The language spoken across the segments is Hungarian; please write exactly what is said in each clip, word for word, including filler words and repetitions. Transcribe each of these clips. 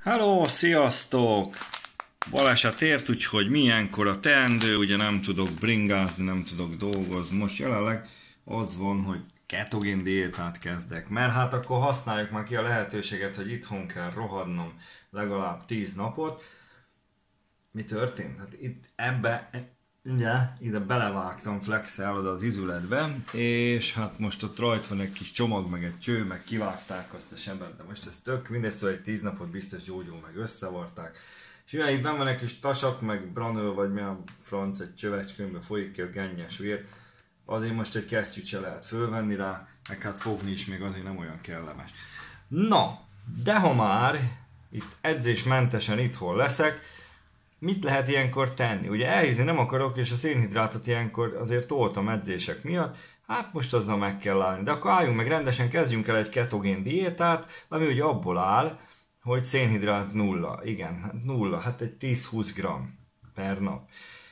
Hello, sziasztok! Baleset ért, úgyhogy milyenkor a teendő, ugye nem tudok bringázni, nem tudok dolgozni. Most jelenleg az van, hogy ketogén diétát kezdek, mert hát akkor használjuk már ki a lehetőséget, hogy itthon kell rohadnom legalább tíz napot. Mi történt? Hát itt ebbe, ugye, ide belevágtam flexel oda az izületbe, és hát most ott rajta van egy kis csomag, meg egy cső, meg kivágták azt a sebet, de most ez tök mindegy, szóval egy tíz napot biztos gyógyul, meg összevarták. És ugye itt benn van egy kis tasak, meg branöl, vagy mi a franc, egy csövecskőmbe folyik ki a gennyes vér. Azért most egy kesztyűt se lehet fölvenni rá, meg hát fogni is még azért nem olyan kellemes. Na, de ha már itt edzésmentesen itthon leszek, mit lehet ilyenkor tenni? Ugye elhízni nem akarok, és a szénhidrátot ilyenkor azért toltam edzések miatt, hát most azzal meg kell állni. De akkor álljunk meg rendesen, kezdjünk el egy ketogén diétát, ami ugye abból áll, hogy szénhidrát nulla. Igen, hát nulla, hát egy tíz-húsz gramm per nap.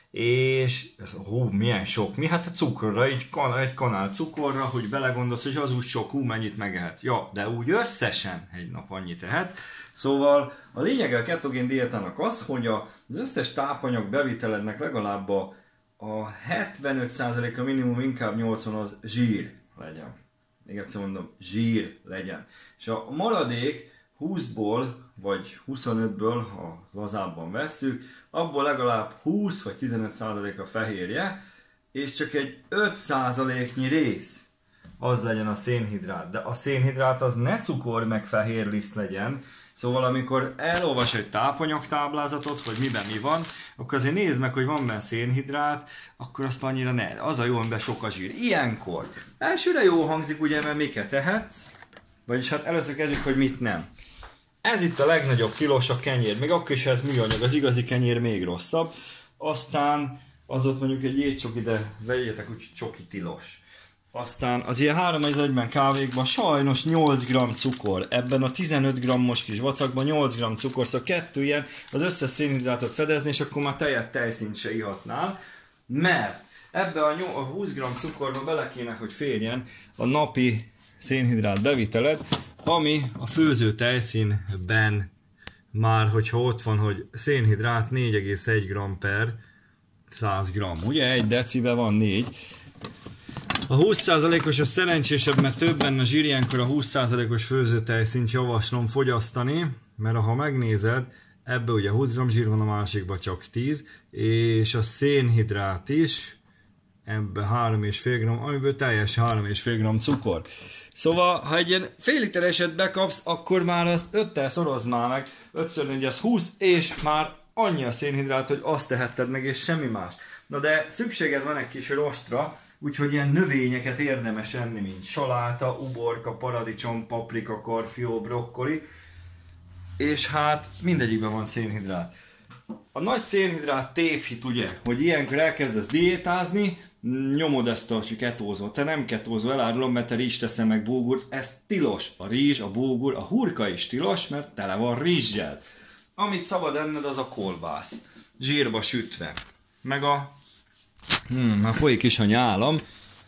És ez, hú, milyen sok, mi? Hát a cukorra, egy, kan- egy kanál cukorra, hogy belegondolsz, hogy az úgy sok, hú, mennyit megehetsz. Ja, de úgy összesen egy nap annyit ehetsz. Szóval a lényege a ketogén diétának az, hogy az összes tápanyag bevitelednek legalább a, a hetvenöt százaléka minimum, inkább nyolcvan az zsír legyen. Még egyszer mondom, zsír legyen. És a maradék húszból vagy huszonötből, ha lazábban vesszük, abból legalább húsz vagy tizenöt százalék a fehérje, és csak egy öt százaléknyi rész az legyen a szénhidrát. De a szénhidrát az ne cukor meg fehér liszt legyen, szóval amikor elolvas egy tápanyagtáblázatot, hogy miben mi van, akkor azért nézd meg, hogy van benne szénhidrát, akkor azt annyira ne. Az a jó, amiben sok a zsír. Ilyenkor elsőre jó hangzik, ugye, mert miket tehetsz, vagyis hát először kezdjük, hogy mit nem. Ez itt a legnagyobb tilos a kenyér, még akkor is, ha ez műanyag, az igazi kenyér még rosszabb. Aztán az ott mondjuk egy jégcsoki, de vegyétek úgy, csoki tilos. Aztán az ilyen három egyben kávékban sajnos nyolc gramm cukor, ebben a tizenöt grammos kis vacakban nyolc gramm cukor, szóval kettő ilyen az összes szénhidrátot fedezni, és akkor már tejet tejszínt se ihatnál, mert ebbe a húsz gramm cukorba bele kéne, hogy férjen a napi szénhidrát beviteled, ami a főző tejszínben már, hogyha ott van, hogy szénhidrát négy egész egy gramm per száz gramm. Ugye egy decibe van négy. A húsz százalékos a szerencsésebb, mert több benne a zsír, ilyenkor a húsz százalékos főző tejszínt javaslom fogyasztani, mert ha megnézed, ebbe ugye húsz gramm zsír van, a másikban csak tíz, és a szénhidrát is, ebbe három egész öt gramm, amiből teljes három egész öt gramm cukor. Szóval, ha egy ilyen fél litereset bekapsz, akkor már azt öttel szorozd már meg, ötször négy az húsz, és már annyi a szénhidrát, hogy azt tehetted meg, és semmi más. Na de szükséged van egy kis rostra, úgyhogy ilyen növényeket érdemes enni, mint saláta, uborka, paradicsom, paprika, karfiol, brokkoli, és hát mindegyikben van szénhidrát. A nagy szénhidrát tévhit ugye, hogy ilyenkor elkezdesz diétázni, nyomod ezt a ketózót. Te nem ketózó, elárulom, mert te rizs teszem meg búgurt. Ez tilos. A rizs, a búgur, a hurka is tilos, mert tele van rizssel. Amit szabad enned, az a kolbász. Zsírba sütve. Meg a... Hmm, már folyik is a nyálam.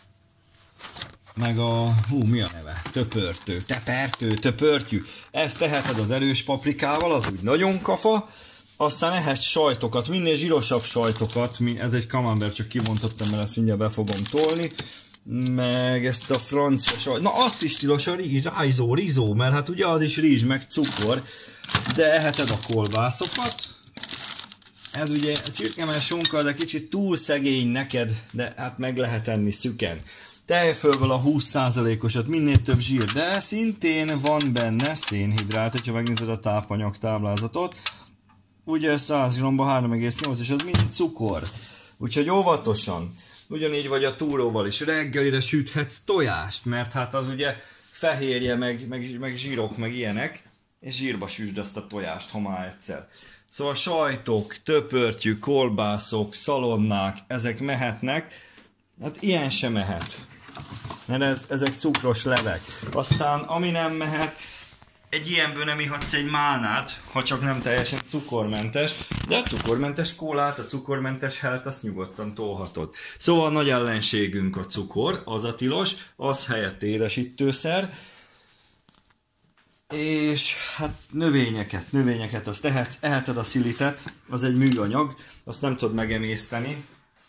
Meg a... Hú, mi a neve? Töpörtő. Tepertő, töpörtyű. Ezt teheted az erős paprikával, az úgy nagyon kafa. Aztán ehhez sajtokat, minél zsírosabb sajtokat, ez egy camembert, csak kivontottam, mert ezt mindjárt be fogom tolni, meg ezt a francia sajt, na azt is tilos a rizsó, rizó, mert hát ugye az is rizs, meg cukor, de eheted a kolbászokat, ez ugye a csirkemell sonka, de kicsit túl szegény neked, de hát meg lehet enni szüken. Tejfölvel a húsz százalékosat, minél több zsír, de szintén van benne szénhidrát, hogyha megnézed a tápanyag táblázatot. Ugye száz grammban három egész nyolc, és az mind cukor. Úgyhogy óvatosan. Ugyanígy vagy a túróval is. Reggelire süthetsz tojást, mert hát az ugye fehérje, meg, meg, meg zsírok, meg ilyenek. És zsírba süsd azt a tojást, ha már egyszer. Szóval sajtok, töpörtyű, kolbászok, szalonnák, ezek mehetnek. Hát ilyen sem mehet. Mert ez, ezek cukros levek. Aztán ami nem mehet, egy ilyenből nem ihatsz egy málnát, ha csak nem teljesen cukormentes, de a cukormentes kólát, a cukormentes helt, azt nyugodtan tolhatod. Szóval a nagy ellenségünk a cukor, az a tilos, az helyett édesítőszer. És hát növényeket, növényeket azt ehetsz, eheted a szilitet, az egy műanyag, azt nem tudod megemészteni.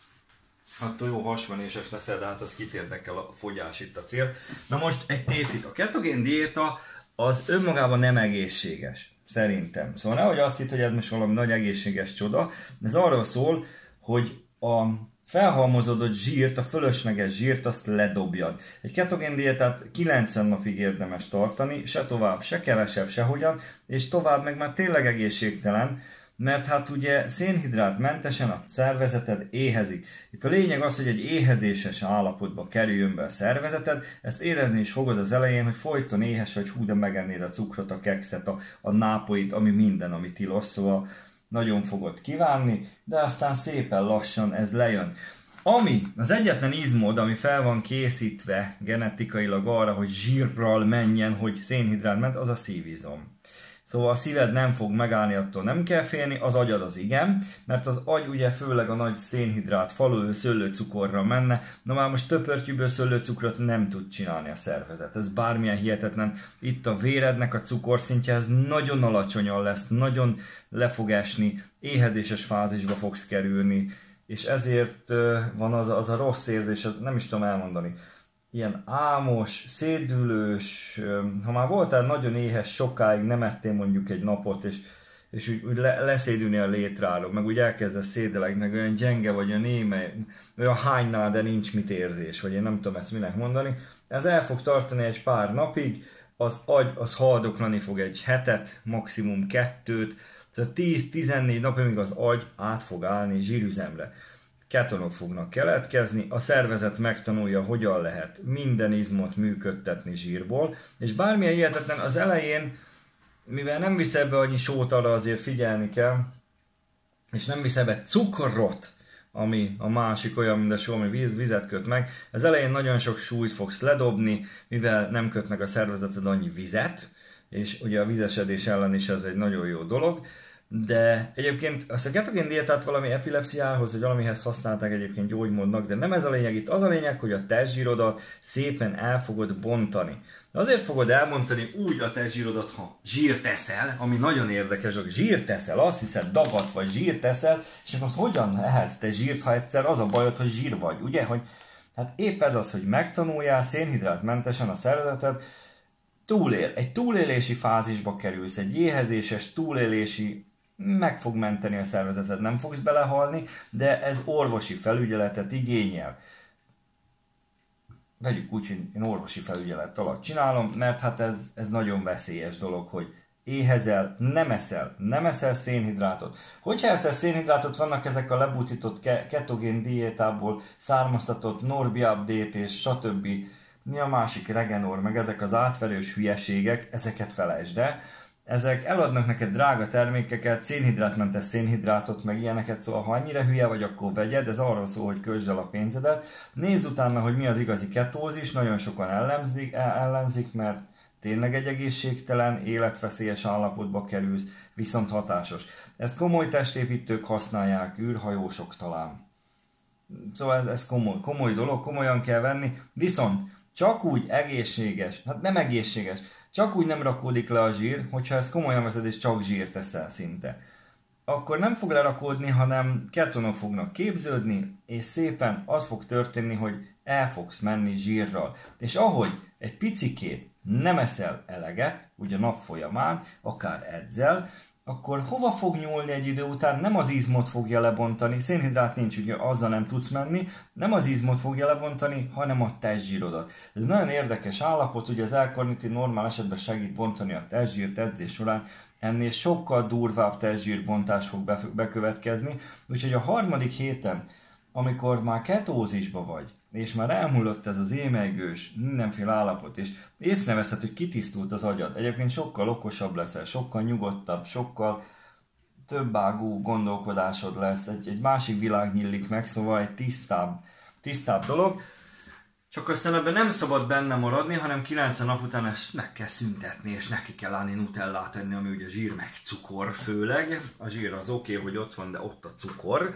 Attól jó hasmenéses leszel, de hát az kit érdekel, a fogyás itt a cél. Na most egy tévhit. A ketogén diéta az önmagában nem egészséges, szerintem. Szóval nehogy azt hitt, hogy ez most valami nagy egészséges csoda. Ez arról szól, hogy a felhalmozódott zsírt, a fölösleges zsírt azt ledobjad. Egy ketogén diétát kilencven napig érdemes tartani, se tovább, se kevesebb, sehogyan, és tovább meg már tényleg egészségtelen, mert hát ugye szénhidrátmentesen a szervezeted éhezik. Itt a lényeg az, hogy egy éhezéses állapotba kerüljön be a szervezeted, ezt érezni is fogod az elején, hogy folyton éhes, hogy hú, de megennéd a cukrot, a kekszet, a, a nápoit, ami minden, ami tilos, szóval nagyon fogod kívánni, de aztán szépen lassan ez lejön. Ami az egyetlen izmod, ami fel van készítve genetikailag arra, hogy zsírral menjen, hogy szénhidrátment, az a szívizom. Szóval a szíved nem fog megállni, attól nem kell félni, az agyad az igen, mert az agy ugye főleg a nagy szénhidrát falú szőlőcukorra menne, na már most töpörtyűből szőlőcukrot nem tud csinálni a szervezet. Ez bármilyen hihetetlen. Itt a vérednek a cukorszintje, ez nagyon alacsonyan lesz, nagyon le fog esni, éhezéses fázisba fogsz kerülni, és ezért van az a, az a rossz érzés, az nem is tudom elmondani. Ilyen álmos, szédülős, ha már voltál nagyon éhes, sokáig nem ettél mondjuk egy napot, és, és úgy, úgy le, leszédülni a létráról, meg úgy elkezdesz szédelegni, meg olyan gyenge vagy, olyan néme, olyan hánynál, de nincs mit érzés, vagy én nem tudom ezt minek mondani. Ez el fog tartani egy pár napig, az agy az haldoklani fog egy hetet, maximum kettőt, szóval tíz-tizennégy napig az agy át fog állni zsírüzemre. Ketonok fognak keletkezni, a szervezet megtanulja, hogyan lehet minden izmot működtetni zsírból, és bármilyen hihetetlen az elején, mivel nem visz ebbe annyi sót, arra azért figyelni kell, és nem visz ebbe cukrot, ami a másik olyan, mint a só, ami víz, vizet köt meg, az elején nagyon sok súlyt fogsz ledobni, mivel nem köt meg a szervezeted annyi vizet, és ugye a vizesedés ellen is ez egy nagyon jó dolog. De egyébként azt a ketogén diétát valami epilepsziához, vagy valamihez használták egyébként gyógymódnak, de nem ez a lényeg, itt az a lényeg, hogy a testzsírodat szépen el fogod bontani. De azért fogod elbontani úgy a testzsírodat, ha zsírt eszel, ami nagyon érdekes, hogy zsírt eszel, azt hiszed dagat vagy zsírt eszel, és akkor hogyan ehetsz te zsírt, ha egyszer az a bajod, hogy zsír vagy, ugye? Hogy, hát épp ez az, hogy megtanuljál szénhidrátmentesen a szervezeted, túlél, egy túlélési fázisba kerülsz, egy éhezéses túlélési, meg fog menteni a szervezeted, nem fogsz belehalni, de ez orvosi felügyeletet igényel. Vegyük úgy, hogy én orvosi felügyelet alatt csinálom, mert hát ez, ez nagyon veszélyes dolog, hogy éhezel, nem eszel, nem eszel szénhidrátot. Hogyha eszel szénhidrátot, vannak ezek a lebutított ketogén diétából származtatott Norbi Update és stb. Mi a másik Regenor, meg ezek az átverős hülyeségek, ezeket felejtsd el. Ezek eladnak neked drága termékeket, szénhidrátmentes szénhidrátot, meg ilyeneket, szóval ha annyira hülye vagy, akkor vegyed, ez arról szól, hogy költsd el a pénzedet. Nézz utána, hogy mi az igazi ketózis, nagyon sokan ellenzik, ellenzik, mert tényleg egy egészségtelen, életveszélyes állapotba kerülsz, viszont hatásos. Ezt komoly testépítők használják, űrhajósok talán. Szóval ez, ez komoly, komoly dolog, komolyan kell venni, viszont csak úgy egészséges, hát nem egészséges, csak úgy nem rakódik le a zsír, hogyha ezt komolyan veszed és csak zsírt teszel szinte. Akkor nem fog lerakódni, hanem ketonok fognak képződni, és szépen az fog történni, hogy el fogsz menni zsírral. És ahogy egy picikét nem eszel eleget, ugye nap folyamán, akár edzel, akkor hova fog nyúlni egy idő után? Nem az izmot fogja lebontani, szénhidrát nincs, ugye azzal nem tudsz menni, nem az izmot fogja lebontani, hanem a testzsírodat. Ez nagyon érdekes állapot, ugye az L-karnitin normál esetben segít bontani a testzsírt edzés során, ennél sokkal durvább testzsírbontás fog bekövetkezni, úgyhogy a harmadik héten, amikor már ketózisba vagy, és már elmúlott ez az émelygős, mindenféle állapot, és észreveszed, hogy kitisztult az agyad. Egyébként sokkal okosabb leszel, sokkal nyugodtabb, sokkal több ágú gondolkodásod lesz, egy, egy másik világ nyílik meg, szóval egy tisztább, tisztább dolog. Csak aztán ebben nem szabad benne maradni, hanem kilencven nap után ezt meg kell szüntetni, és neki kell állni nutellát enni, ami ugye zsír meg cukor főleg. A zsír az oké, okay, hogy ott van, de ott a cukor.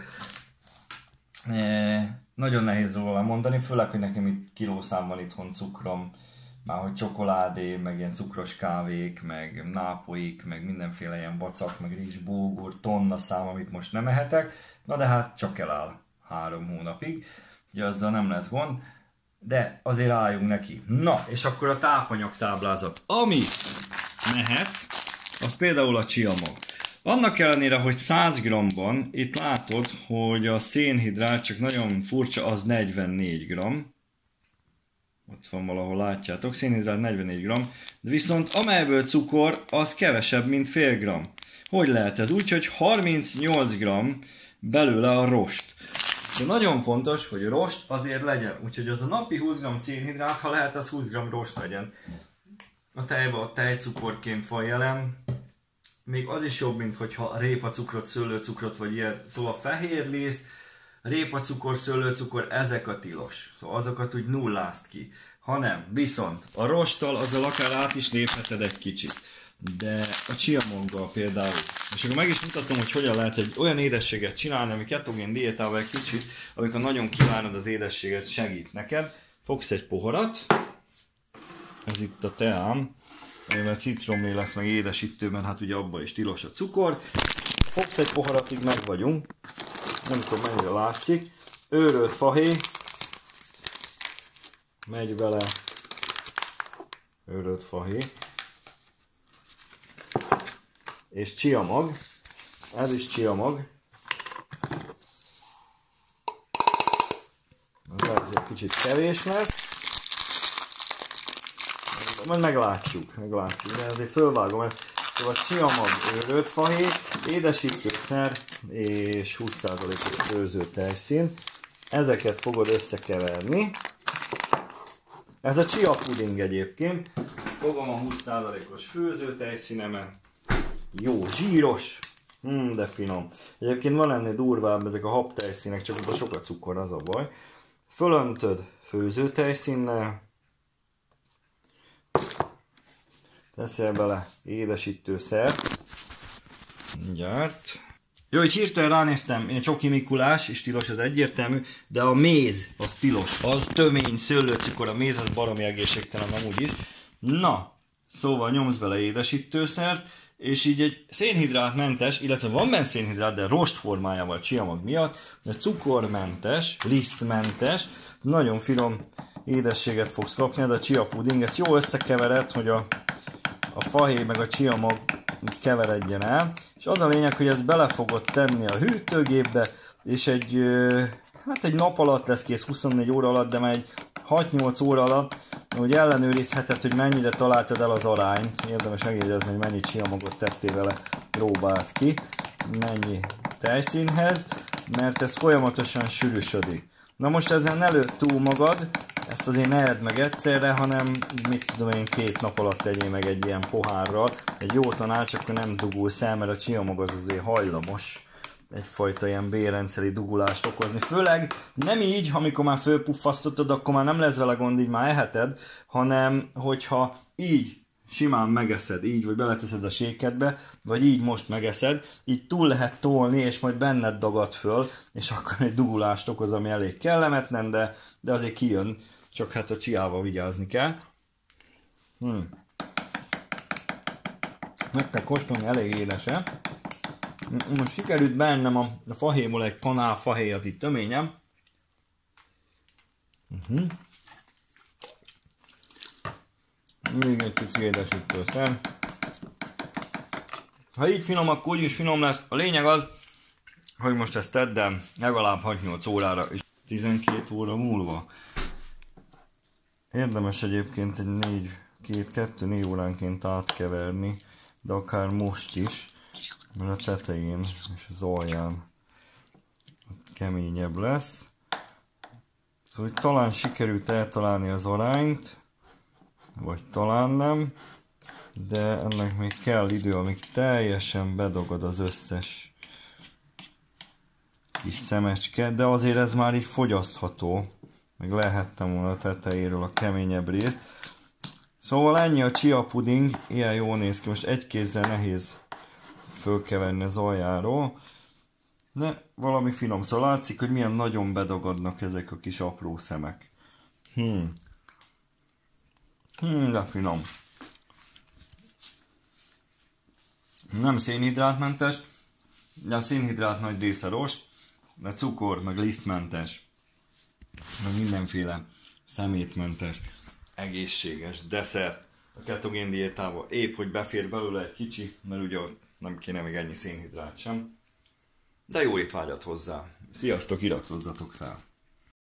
E, nagyon nehéz róla mondani, főleg, hogy nekem itt kilószámban itthon cukrom már hogy csokoládé, meg ilyen cukros kávék, meg nápoik, meg mindenféle ilyen vacak, meg rizsbulgur, tonna szám, amit most nem ehetek. Na de hát csak eláll három hónapig, ugye azzal nem lesz gond, de azért álljunk neki. Na, és akkor a tápanyagtáblázat. Ami mehet, az például a chia mag. Annak ellenére, hogy száz grammban, itt látod, hogy a szénhidrát csak nagyon furcsa, az negyvennégy gramm. Ott van valahol, látjátok, szénhidrát negyvennégy gramm, de viszont amelyből cukor, az kevesebb, mint fél gramm. Hogy lehet ez? Úgy, hogy harmincnyolc gramm belőle a rost. De nagyon fontos, hogy rost azért legyen. Úgyhogy az a napi húsz gramm szénhidrát, ha lehet, az húsz gramm rost legyen. A tejben a tejcukorként van jelen. Még az is jobb, mint hogyha répacukrot, szőlőcukrot, vagy ilyen, szóval fehérliszt, répacukor, szőlőcukor, ezek a tilos. Szóval azokat úgy nullázt ki. Ha nem, viszont a rosttal azzal akár át is lépheted egy kicsit. De a chia maggal például. És akkor meg is mutatom, hogy hogyan lehet egy olyan édességet csinálni, ami ketogén diétával egy kicsit, amikor nagyon kívánod az édességet, segít neked. Fogsz egy poharat, ez itt a teám, amivel citromé lesz, meg édesítő, mert hát ugye abban is tilos a cukor. Fogsz egy poharatig, meg vagyunk. Nem tudom mennyire látszik. Őrölt fahéj. Megy vele. Őrölt fahéj. És chia mag. Ez is chia mag. Ez lehet, hogy egy kicsit kevés lesz. Majd meglátjuk, meglátjuk, de ezért fölvágom ezt. Szóval chia mag, őrölt fahéj, édesítőszer és húsz százalékos főző tejszín. Ezeket fogod összekeverni. Ez a chia puding egyébként. Fogom a húsz százalékos főző tejszínemet. Jó, zsíros, hmm, de finom. Egyébként van ennél durvább ezek a habtejszínek, csak oda sok a cukor, az a baj. Fölöntöd főző tejszínnel. Teszel bele édesítőszer. Mindjárt. Jó, hogy hirtelen ránéztem, én Csoki Mikulás, és tilos, az egyértelmű, de a méz az tilos. Az tömény szőlőcukor, a méz az baromi egészségtelen amúgy is. Na, szóval nyomsz bele édesítőszert, és így egy szénhidrátmentes, illetve van benne szénhidrát, de rost formájával chia mag miatt, de cukormentes, lisztmentes, nagyon finom édességet fogsz kapni, de a chia puding, ezt jól összekevered, hogy a, a fahéj meg a chia mag keveredjen el, és az a lényeg, hogy ezt bele fogod tenni a hűtőgépbe, és egy, hát egy nap alatt lesz kész, huszonnégy óra alatt, de már egy hat-nyolc óra alatt, hogy ellenőrizheted, hogy mennyire találtad el az arányt, érdemes megjegyezni, hogy mennyi chia magot tettél vele, próbáld ki, mennyi tejszínhez, mert ez folyamatosan sűrűsödik. Na most ezen ne lőd túl magad, ezt azért ne edd meg egyszerre, hanem mit tudom én, két nap alatt tegyél meg egy ilyen pohárral. Egy jó tanács, akkor nem dugulsz el, mert a chia mag az azért hajlamos egyfajta ilyen bérrendszeri dugulást okozni. Főleg nem így, amikor már fölpuffasztottad, akkor már nem lesz vele gond, így már eheted, hanem hogyha így simán megeszed, így, vagy beleteszed a sékedbe, vagy így most megeszed, így túl lehet tolni, és majd benned dagad föl, és akkor egy dugulást okoz, ami elég kellemetlen, de, de azért kijön, csak hát a csiával vigyázni kell. Hmm. Megtek kóstolni, elég édesen. Most sikerült bennem a, a fahéjból egy kanál fahéjat itt töményem. Uh-huh. Még egy pici édesítőszer. Ha így finom, akkor úgyis finom lesz. A lényeg az, hogy most ezt tedd el legalább hat-nyolc órára és tizenkét óra múlva. Érdemes egyébként egy négy, két, kettő, négy óránként átkeverni, de akár most is, mert a tetején és az alján keményebb lesz. Szóval talán sikerült eltalálni az arányt, vagy talán nem, de ennek még kell idő, amíg teljesen bedogad az összes kis szemecske, de azért ez már így fogyasztható, meg lehettem volna a tetejéről a keményebb részt. Szóval ennyi a chia puding, ilyen jól néz ki, most egy kézzel nehéz fölkeverni az aljáról, de valami finom, szóval látszik, hogy milyen nagyon bedagadnak ezek a kis apró szemek. Hmm. Hmm, de finom. Nem szénhidrátmentes, de a szénhidrát nagy része rost, de cukor, meg lisztmentes, meg mindenféle szemétmentes, egészséges desszert. A ketogén diétával épp, hogy befér belőle egy kicsi, mert ugye nem kéne még ennyi szénhidrát sem. De jó étvágyat hozzá. Sziasztok, iratkozzatok fel!